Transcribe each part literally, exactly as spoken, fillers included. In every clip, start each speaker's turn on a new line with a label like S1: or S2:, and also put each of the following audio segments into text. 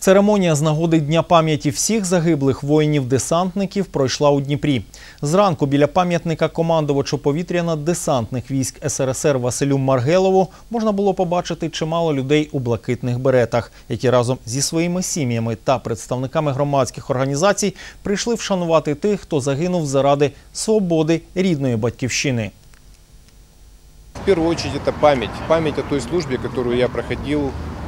S1: Церемонія з нагоди Дня пам'яті всіх загиблих воїнів-десантників пройшла у Дніпрі. Зранку біля пам'ятника командувачу повітряно-десантних військ ес ер ес ер Василю Маргелову можна було побачити чимало людей у блакитних беретах, які разом зі своїми сім'ями та представниками громадських організацій прийшли вшанувати тих, хто загинув заради свободи рідної батьківщини.
S2: В первую очередь это память. Память о той службе, которую я проходил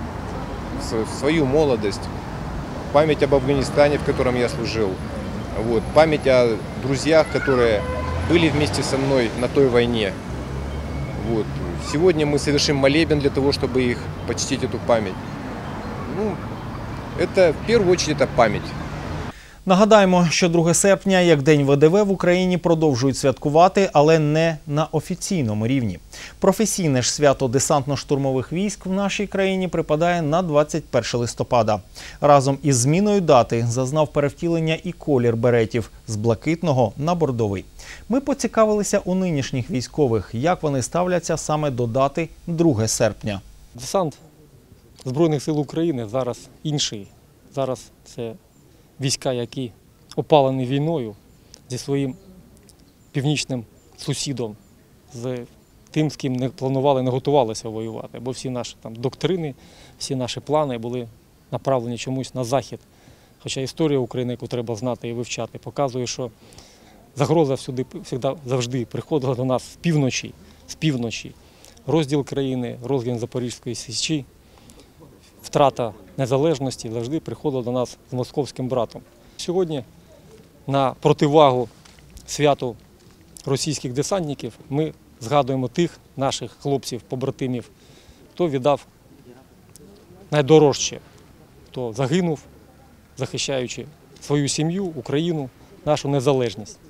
S2: в свою молодость. Память об Афганистане, в котором я служил. Вот. Память о друзьях, которые были вместе со мной на той войне. Вот. Сегодня мы совершим молебен для того, чтобы их почтить, эту память. Ну, это в первую очередь это память.
S1: Нагадаємо, що друге серпня, як День ве де ве, в Україні продовжують святкувати, але не на офіційному рівні. Професійне ж свято десантно-штурмових військ в нашій країні припадає на двадцять перше листопада. Разом із зміною дати зазнав перевтілення і колір беретів з блакитного на бордовий. Ми поцікавилися у нинішніх військових, як вони ставляться саме до дати друге серпня.
S3: Десант Збройних сил України зараз інший. Зараз це війська, які опалені війною зі своїм північним сусідом, з тим, з ким не планували, не готувалися воювати. Бо всі наші там доктрини, всі наші плани були направлені чомусь на захід. Хоча історія України, яку треба знати і вивчати, показує, що загроза всюди, завжди приходила до нас з півночі, з півночі. Розділ країни, розгін Запорізької Січі, втрата незалежності завжди приходила до нас з московським братом. Сьогодні на противагу святу російських десантників ми згадуємо тих наших хлопців-побратимів, хто віддав найдорожче, хто загинув, захищаючи свою сім'ю, Україну, нашу незалежність.